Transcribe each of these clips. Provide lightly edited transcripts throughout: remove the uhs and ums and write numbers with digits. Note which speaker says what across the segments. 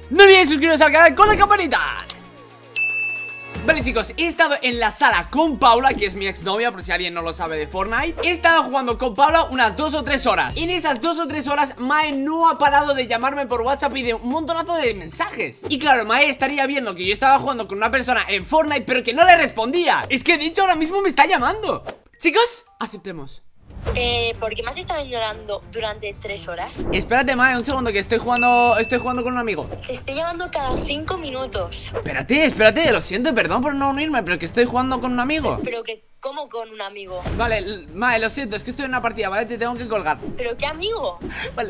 Speaker 1: No olvides suscribiros al canal con la campanita. Vale chicos, he estado en la sala con Paula, que es mi exnovia, por si alguien no lo sabe de Fortnite. He estado jugando con Paula unas 2 o 3 horas. En esas 2 o 3 horas Mae no ha parado de llamarme por WhatsApp y de un montonazo de mensajes. Y claro, Mae estaría viendo que yo estaba jugando con una persona en Fortnite, pero que no le respondía. Es que de hecho ahora mismo me está llamando. Chicos, aceptemos.
Speaker 2: ¿Por qué me has estado ignorando durante 3 horas?
Speaker 1: Espérate, Mae, un segundo, que estoy jugando con un amigo.
Speaker 2: Te estoy llamando cada 5 minutos.
Speaker 1: Espérate, lo siento, perdón por no unirme, pero que estoy jugando con un amigo.
Speaker 2: Pero que, ¿cómo con un amigo?
Speaker 1: Vale, Mae, lo siento, es que estoy en una partida, ¿vale? Te tengo que colgar.
Speaker 2: ¿Pero qué amigo?
Speaker 1: Vale.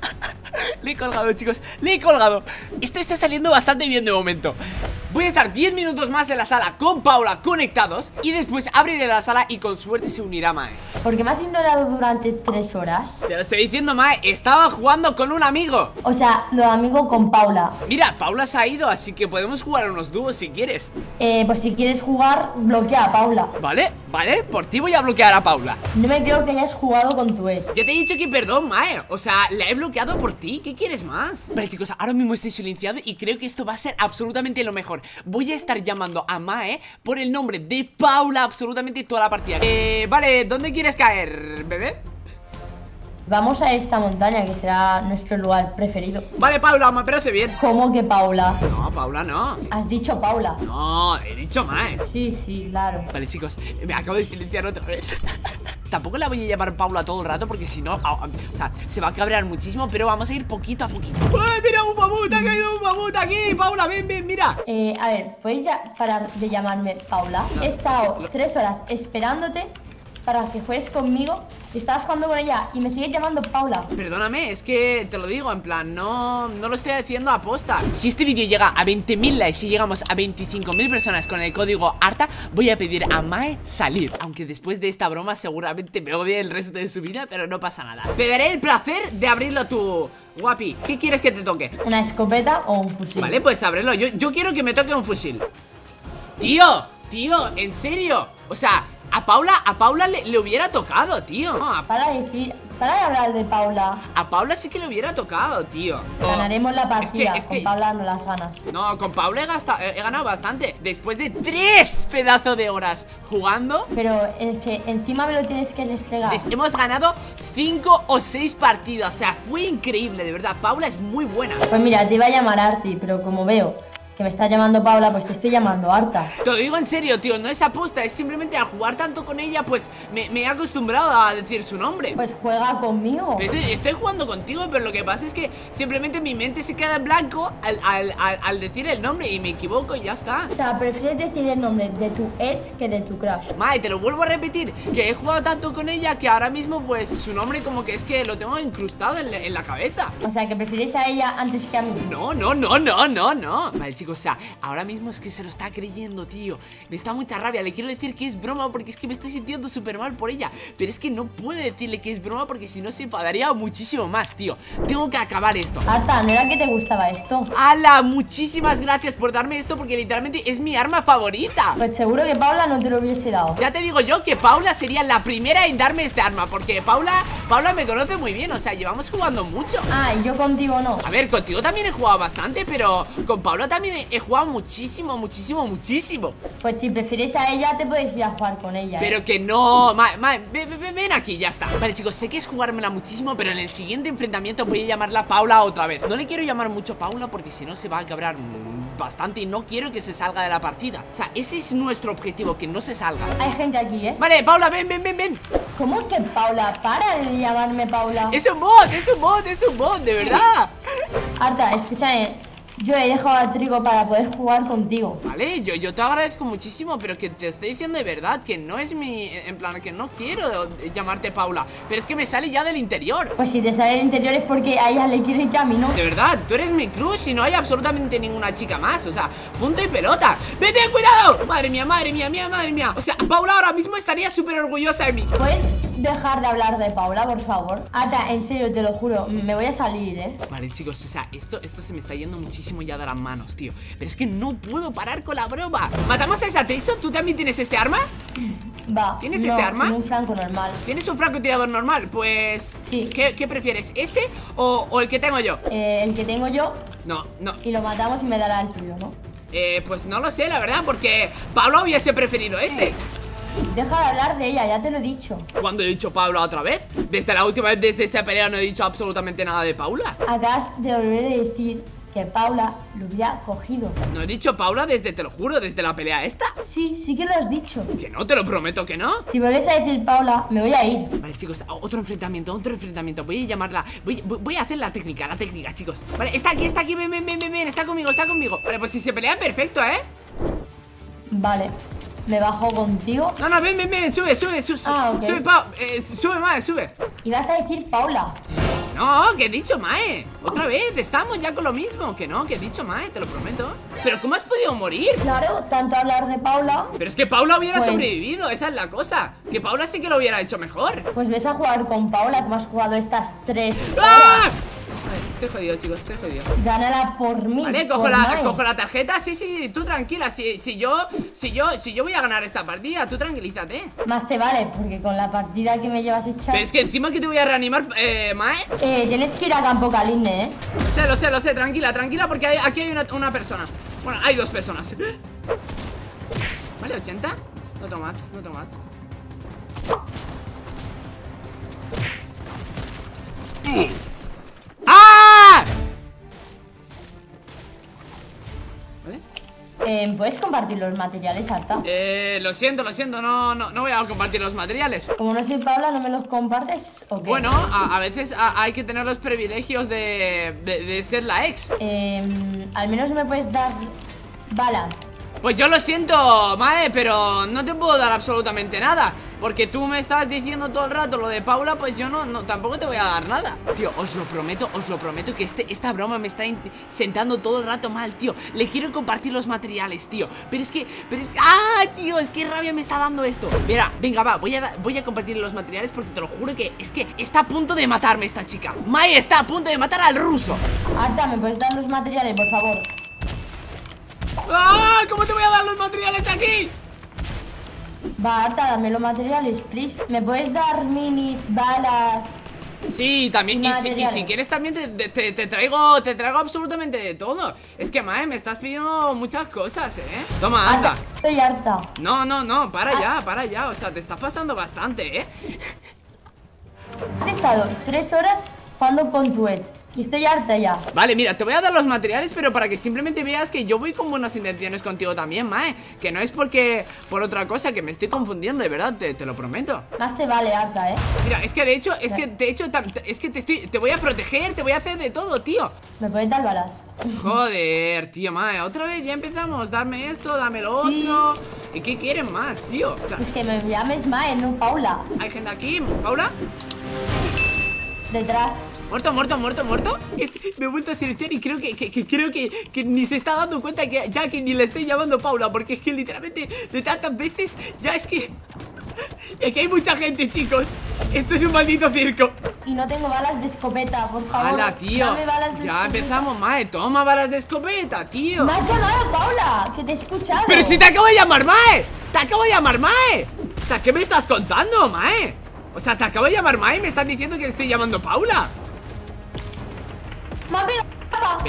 Speaker 1: Le he colgado, chicos, le he colgado. Esto está saliendo bastante bien de momento. Voy a estar 10 minutos más en la sala con Paula conectados y después abriré la sala y con suerte se unirá Mae.
Speaker 3: ¿Por qué me has ignorado durante 3 horas?
Speaker 1: Te lo estoy diciendo, Mae, estaba jugando con un amigo.
Speaker 3: O sea, lo de amigo con Paula.
Speaker 1: Mira, Paula se ha ido, así que podemos jugar a unos dúos si quieres.
Speaker 3: Pues si quieres jugar, bloquea a Paula.
Speaker 1: Vale, por ti voy a bloquear a Paula.
Speaker 3: No me creo que hayas jugado con tu ex.
Speaker 1: Ya te he dicho que perdón, Mae. O sea, la he bloqueado por ti, ¿qué quieres más? Vale chicos, ahora mismo estoy silenciado y creo que esto va a ser absolutamente lo mejor. Voy a estar llamando a Mae por el nombre de Paula absolutamente toda la partida. Vale, ¿dónde quieres caer, bebé?
Speaker 3: Vamos a esta montaña que será nuestro lugar preferido.
Speaker 1: Vale, Paula, me parece bien.
Speaker 3: ¿Cómo que Paula?
Speaker 1: No, Paula no.
Speaker 3: Has dicho Paula.
Speaker 1: No, he dicho Mae.
Speaker 3: Sí, claro.
Speaker 1: Vale chicos, me acabo de silenciar otra vez. Tampoco la voy a llamar Paula todo el rato porque si no, o sea, se va a cabrear muchísimo. Pero vamos a ir poquito a poquito. ¡Ay, mira, un mamut! ¡Ha caído un mamut aquí! Paula, ven, mira.
Speaker 3: A ver, ¿puedes ya parar de llamarme Paula? He estado 3 horas esperándote para que juegues conmigo. Estabas jugando con ella y me sigues llamando Paula.
Speaker 1: Perdóname, es que te lo digo, en plan, no lo estoy haciendo a posta. Si este vídeo llega a 20.000 likes y llegamos a 25.000 personas con el código ARTA, voy a pedir a Mae salir. Aunque después de esta broma seguramente me odie el resto de su vida, pero no pasa nada. Te daré el placer de abrirlo tú, guapi. ¿Qué quieres que te toque?
Speaker 3: ¿Una escopeta o un fusil?
Speaker 1: Vale, pues ábrelo, yo quiero que me toque un fusil. Tío, en serio. O sea, a Paula le hubiera tocado, tío. No,
Speaker 3: para de hablar de Paula.
Speaker 1: a Paula sí que le hubiera tocado, tío.
Speaker 3: Ganaremos la partida,
Speaker 1: es que
Speaker 3: con Paula no las ganas.
Speaker 1: No, con Paula he ganado bastante. Después de 3 pedazos de horas jugando.
Speaker 3: Pero es que encima me lo tienes que restregar.
Speaker 1: Hemos ganado 5 o 6 partidas. O sea, fue increíble, de verdad. Paula es muy buena.
Speaker 3: Pues mira, te iba a llamar Arti, pero como veo que me está llamando Paula, pues te estoy llamando Arta.
Speaker 1: Te lo digo en serio, tío, no es aposta. Es simplemente al jugar tanto con ella, pues me he acostumbrado a decir su nombre.
Speaker 3: Pues juega conmigo.
Speaker 1: Estoy jugando contigo, pero lo que pasa es que simplemente mi mente se queda en blanco al decir el nombre y me equivoco y ya está.
Speaker 3: O sea, prefieres decir el nombre de tu ex que de tu crush.
Speaker 1: Mae, te lo vuelvo a repetir, que he jugado tanto con ella que ahora mismo pues su nombre como que es que lo tengo incrustado en la cabeza.
Speaker 3: O sea, que prefieres a ella antes que a mí.
Speaker 1: No. Vale, chicos, o sea, ahora mismo es que se lo está creyendo, tío. Me está mucha rabia, le quiero decir que es broma porque es que me estoy sintiendo súper mal por ella. Pero es que no puedo decirle que es broma porque si no se enfadaría muchísimo más, tío. Tengo que acabar esto.
Speaker 3: Arta, ¿no era que te gustaba esto?
Speaker 1: ¡Hala! Muchísimas gracias por darme esto porque literalmente es mi arma favorita.
Speaker 3: Pues seguro que Paula no te lo hubiese dado.
Speaker 1: Ya te digo yo que Paula sería la primera en darme este arma porque Paula me conoce muy bien, o sea, llevamos jugando mucho.
Speaker 3: Ah, y yo contigo no.
Speaker 1: A ver, contigo también he jugado bastante, pero con Paula también he jugado muchísimo.
Speaker 3: Pues si prefieres a ella, te puedes ir a jugar con ella.
Speaker 1: Pero que no, ven aquí, ya está. Vale, chicos, sé que es jugármela muchísimo, pero en el siguiente enfrentamiento voy a llamarla Paula otra vez. No le quiero llamar mucho Paula porque si no se va a cabrar bastante y no quiero que se salga de la partida. O sea, ese es nuestro objetivo, que no se salga.
Speaker 3: Hay gente aquí, ¿eh?
Speaker 1: Vale, Paula, ven.
Speaker 3: ¿Cómo es que Paula? Para de llamarme Paula.
Speaker 1: Es un bot, de verdad.
Speaker 3: Arta, escúchame. Yo he dejado a Trigo para poder jugar contigo.
Speaker 1: Vale, yo te agradezco muchísimo, pero que te estoy diciendo de verdad que no es mi... En plan, que no quiero llamarte Paula, pero es que me sale ya del interior.
Speaker 3: Pues si te sale del interior es porque a ella le quieres ya a mí, ¿no?
Speaker 1: De verdad, tú eres mi crush y no hay absolutamente ninguna chica más. O sea, punto y pelota. ¡Ven, cuidado! Madre mía. O sea, Paula ahora mismo estaría súper orgullosa de mí.
Speaker 3: ¿Puedes dejar de hablar de Paula, por favor? Arta, en serio, te lo juro, me voy a salir, ¿eh?
Speaker 1: Vale, chicos, o sea, esto se me está yendo muchísimo muchísimo ya de las manos, tío. Pero es que no puedo parar con la broma. ¿Matamos a esa Tyson? ¿Tú también tienes este arma?
Speaker 3: Va.
Speaker 1: ¿Tienes este arma?
Speaker 3: Un franco normal.
Speaker 1: ¿Tienes un francotirador normal? Pues...
Speaker 3: Sí.
Speaker 1: ¿Qué prefieres? ¿Ese o el que tengo yo?
Speaker 3: El que tengo yo.
Speaker 1: No.
Speaker 3: Y lo matamos y me dará el tuyo, ¿no?
Speaker 1: Pues no lo sé, la verdad, porque Pablo hubiese preferido este.
Speaker 3: Deja de hablar de ella, ya te lo he dicho.
Speaker 1: ¿Cuándo he dicho Paula otra vez? Desde la última vez, desde esta pelea no he dicho absolutamente nada de Paula.
Speaker 3: Acabas de volver a decir que Paula lo hubiera cogido.
Speaker 1: No he dicho Paula desde, te lo juro, desde la pelea esta.
Speaker 3: Sí que lo has dicho.
Speaker 1: Que no, te lo prometo que no.
Speaker 3: Si vuelves a decir Paula, me voy a ir.
Speaker 1: Vale, chicos, otro enfrentamiento. Voy a llamarla, voy a hacer la técnica, chicos. Vale, está aquí, ven, está conmigo. Vale, pues si se pelean, perfecto,
Speaker 3: Vale, me bajo contigo.
Speaker 1: No, ven, sube.
Speaker 3: Ok.
Speaker 1: Sube, Mae, sube.
Speaker 3: Y vas a decir Paula.
Speaker 1: No, que he dicho Mae. Otra vez, estamos ya con lo mismo. Que no, que he dicho Mae, te lo prometo. Pero ¿cómo has podido morir?
Speaker 3: Claro, tanto hablar de Paula.
Speaker 1: Pero es que Paula hubiera
Speaker 3: Pues-
Speaker 1: sobrevivido, esa es la cosa. Que Paula sí que lo hubiera hecho mejor.
Speaker 3: Pues ves a jugar con Paula, que has jugado estas 3
Speaker 1: ¡Ah!
Speaker 3: horas.
Speaker 1: Vale, estoy jodido, chicos, estoy jodido.
Speaker 3: Gánala por mí.
Speaker 1: Vale,
Speaker 3: por Mai.
Speaker 1: cojo la tarjeta. Sí, tú tranquila. Si yo voy a ganar esta partida, tú tranquilízate.
Speaker 3: Más te vale, porque con la partida que me llevas hecha.
Speaker 1: Pero es que encima que te voy a reanimar, Mae.
Speaker 3: Tienes que ir a Campo Caline,
Speaker 1: Lo sé, tranquila, porque aquí hay una persona. Bueno, hay 2 personas. Vale, 80. No tomas. ¡Ah! ¿Vale?
Speaker 3: ¿Puedes compartir los materiales, Arta?
Speaker 1: Lo siento, no voy a compartir los materiales.
Speaker 3: Como no soy Paula, ¿no me los compartes? ¿O qué?
Speaker 1: Bueno, a veces hay que tener los privilegios de ser la ex.
Speaker 3: Al menos me puedes dar balas.
Speaker 1: Pues yo lo siento, Mae, pero no te puedo dar absolutamente nada. Porque tú me estabas diciendo todo el rato lo de Paula, pues yo tampoco te voy a dar nada. Tío, os lo prometo que esta broma me está sentando todo el rato mal, tío. Le quiero compartir los materiales, tío. Pero es que, ¡ah, tío! Es que rabia me está dando esto. Mira, venga, va, voy a compartir los materiales porque te lo juro que es que está a punto de matarme esta chica. Mae está a punto de matar al ruso.
Speaker 3: Arta, ¿me puedes dar los materiales, por favor?
Speaker 1: ¡Ah! ¿Cómo te voy a dar los materiales aquí?
Speaker 3: Va, Arta, dame los materiales, please. ¿Me puedes dar minis, balas?
Speaker 1: Sí, también, y si
Speaker 3: materiales?
Speaker 1: quieres también te traigo absolutamente de todo. Es que, Mae, me estás pidiendo muchas cosas, Toma, anda.
Speaker 3: Arta, estoy harta.
Speaker 1: No, para ya, o sea, te estás pasando bastante,
Speaker 3: Has estado 3 horas jugando con tu ex y estoy harta ya.
Speaker 1: Vale, mira, te voy a dar los materiales, pero para que simplemente veas que yo voy con buenas intenciones contigo también, Mae. Que no es por otra cosa, que me estoy confundiendo, de verdad, te lo prometo.
Speaker 3: Más te vale, Arta,
Speaker 1: Mira, es que de hecho, te voy a proteger, te voy a hacer de todo, tío.
Speaker 3: ¿Me puedes dar balas?
Speaker 1: Joder, tío, Mae, otra vez ya empezamos. Dame esto, dame lo otro. ¿Y qué quieren más, tío? O sea,
Speaker 3: Es que me llames Mae, no Paula.
Speaker 1: hay gente aquí, Paula.
Speaker 3: Detrás.
Speaker 1: Muerto. Me he vuelto a silenciar y creo que ni se está dando cuenta que ya que ni le estoy llamando Paula. Porque es que literalmente de tantas veces ya es que... Y aquí hay mucha gente, chicos. Esto es un maldito circo.
Speaker 3: Y no tengo balas de escopeta, por favor.
Speaker 1: ¡Hala, tío!
Speaker 3: Dame balas de
Speaker 1: Ya
Speaker 3: escopeta.
Speaker 1: empezamos, Mae. Toma balas de escopeta, tío.
Speaker 3: Me has llamado Paula, que te he escuchado.
Speaker 1: ¡Pero si te acabo de llamar, Mae! ¡Te acabo de llamar, Mae! O sea, ¿qué me estás contando, Mae? O sea, te acabo de llamar, Mae, y me estás diciendo que estoy llamando Paula.
Speaker 3: Me ha pegado, papá.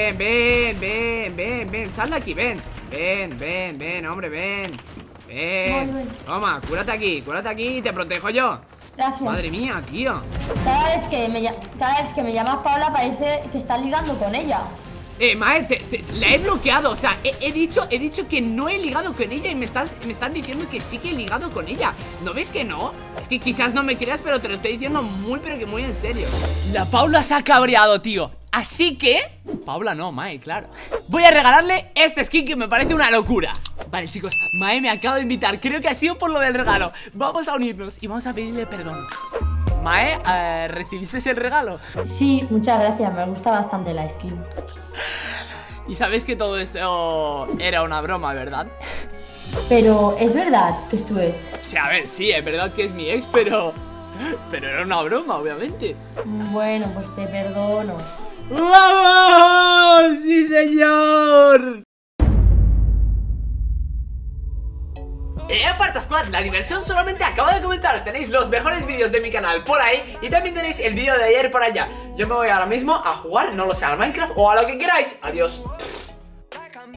Speaker 1: Ven, sal de aquí, ven, hombre, ven.
Speaker 3: Voy.
Speaker 1: Toma, cúrate aquí y te protejo yo.
Speaker 3: Gracias.
Speaker 1: Madre mía, tío.
Speaker 3: Cada vez que me llamas Paula parece que estás ligando con ella.
Speaker 1: Mae, la he bloqueado. O sea, he dicho que no he ligado con ella. Y me están diciendo que sí que he ligado con ella. ¿No ves que no? Es que quizás no me creas, pero te lo estoy diciendo muy, pero que muy en serio. La Paula se ha cabreado, tío. Así que... Paula no, Mae, claro. Voy a regalarle este skin que me parece una locura. Vale, chicos, Mae me acaba de invitar. Creo que ha sido por lo del regalo. Vamos a unirnos y vamos a pedirle perdón. Mae, ¿recibiste el regalo?
Speaker 3: Sí, muchas gracias, me gusta bastante la skin.
Speaker 1: Y sabes que todo esto era una broma, ¿verdad?
Speaker 3: Pero es verdad que es tu ex.
Speaker 1: Sí, a ver, sí, es verdad que es mi ex, pero era una broma, obviamente.
Speaker 3: Bueno, pues te perdono.
Speaker 1: ¡Vamos! ¡Sí, señor! Parta Squad, la diversión solamente acaba de comenzar. Tenéis los mejores vídeos de mi canal por ahí y también tenéis el vídeo de ayer por allá. Yo me voy ahora mismo a jugar, no lo sé, al Minecraft o a lo que queráis. Adiós.